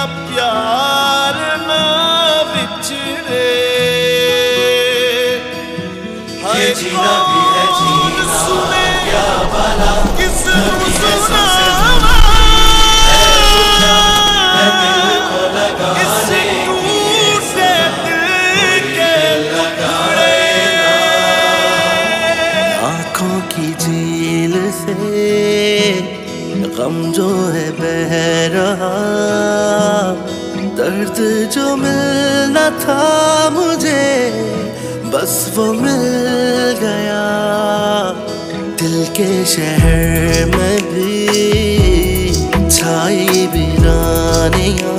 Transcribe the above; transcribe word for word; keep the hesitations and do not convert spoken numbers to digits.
प्यार ना बिछड़े। ये जीना भी है जीना सुने क्या भला किसको सुना आँखों की झील से गम जो है बह रहा, दर्द जो मिलना था मुझे बस वो मिल गया। दिल के शहर में भी छाई वीरानियाँ,